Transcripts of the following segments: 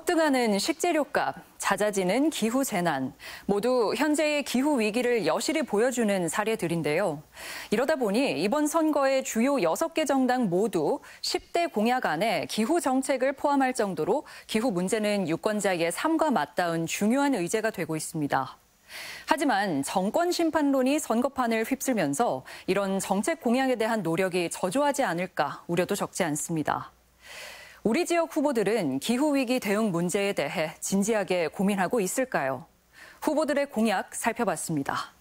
급등하는 식재료값, 잦아지는 기후재난, 모두 현재의 기후 위기를 여실히 보여주는 사례들인데요. 이러다 보니 이번 선거의 주요 6개 정당 모두 10대 공약 안에 기후 정책을 포함할 정도로 기후 문제는 유권자의 삶과 맞닿은 중요한 의제가 되고 있습니다. 하지만 정권 심판론이 선거판을 휩쓸면서 이런 정책 공약에 대한 노력이 저조하지 않을까 우려도 적지 않습니다. 우리 지역 후보들은 기후위기 대응 문제에 대해 진지하게 고민하고 있을까요? 후보들의 공약 살펴봤습니다.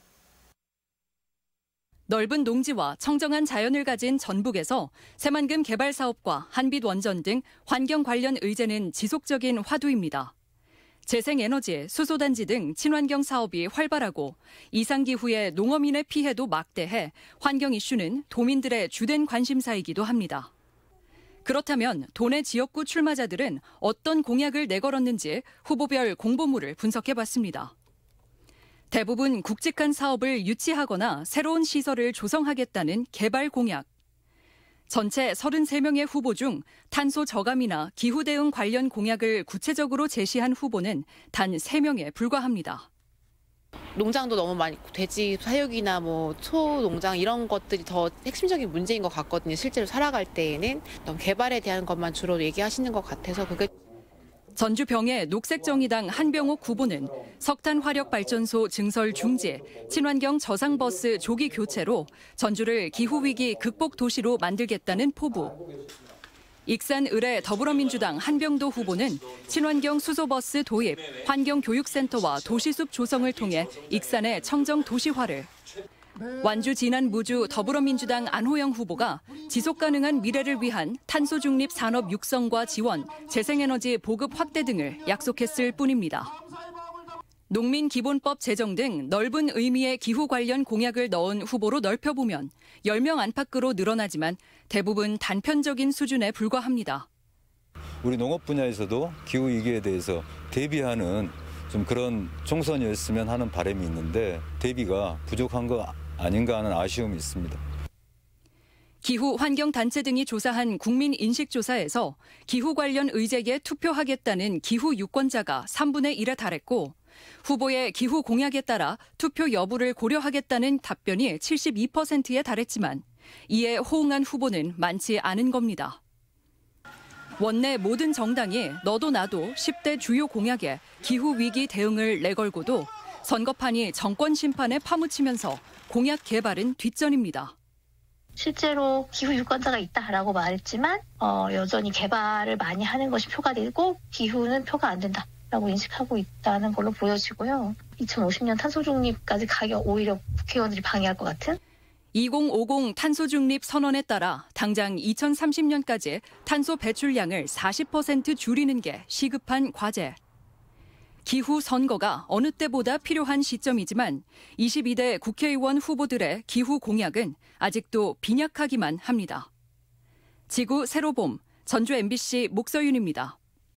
넓은 농지와 청정한 자연을 가진 전북에서 새만금 개발 사업과 한빛 원전 등 환경 관련 의제는 지속적인 화두입니다. 재생에너지, 수소단지 등 친환경 사업이 활발하고 이상기후의 농어민의 피해도 막대해 환경 이슈는 도민들의 주된 관심사이기도 합니다. 그렇다면 도내 지역구 출마자들은 어떤 공약을 내걸었는지 후보별 공보물을 분석해봤습니다. 대부분 굵직한 사업을 유치하거나 새로운 시설을 조성하겠다는 개발 공약. 전체 33명의 후보 중 탄소 저감이나 기후 대응 관련 공약을 구체적으로 제시한 후보는 단 3명에 불과합니다. 농장도 너무 많이 돼지 사육이나 소 농장 이런 것들이 더 핵심적인 문제인 것 같거든요. 실제로 살아갈 때에는 개발에 대한 것만 주로 얘기하시는 것 같아서 그게. 전주병의 녹색정의당 한병옥 후보는 석탄 화력 발전소 증설 중지, 친환경 저상버스 조기 교체로 전주를 기후위기 극복 도시로 만들겠다는 포부. 익산 을의 더불어민주당 한병도 후보는 친환경 수소버스 도입, 환경교육센터와 도시숲 조성을 통해 익산의 청정 도시화를. 완주 진안 무주 더불어민주당 안호영 후보가 지속가능한 미래를 위한 탄소 중립 산업 육성과 지원, 재생에너지 보급 확대 등을 약속했을 뿐입니다. 농민기본법 제정 등 넓은 의미의 기후 관련 공약을 넣은 후보로 넓혀보면 10명 안팎으로 늘어나지만 대부분 단편적인 수준에 불과합니다. 우리 농업 분야에서도 기후 위기에 대해서 대비하는 좀 그런 총선이었으면 하는 바람이 있는데 대비가 부족한 거 아닌가 하는 아쉬움이 있습니다. 기후 환경단체 등이 조사한 국민인식조사에서 기후 관련 의제에 투표하겠다는 기후 유권자가 3분의 1에 달했고 후보의 기후 공약에 따라 투표 여부를 고려하겠다는 답변이 72%에 달했지만 이에 호응한 후보는 많지 않은 겁니다. 원내 모든 정당이 너도 나도 10대 주요 공약에 기후위기 대응을 내걸고도 선거판이 정권 심판에 파묻히면서 공약 개발은 뒷전입니다. 실제로 기후 유권자가 있다라고 말했지만 여전히 개발을 많이 하는 것이 표가 되고 기후는 표가 안 된다라고 인식하고 있다는 걸로 보여지고요. 2050년 탄소 중립까지 가기 오히려 국회의원들이 방해할 것 같은. 2050 탄소 중립 선언에 따라 당장 2030년까지 탄소 배출량을 40% 줄이는 게 시급한 과제. 기후 선거가 어느 때보다 필요한 시점이지만 22대 국회의원 후보들의 기후 공약은 아직도 빈약하기만 합니다. 지구 새로봄, 전주 MBC 목서윤입니다.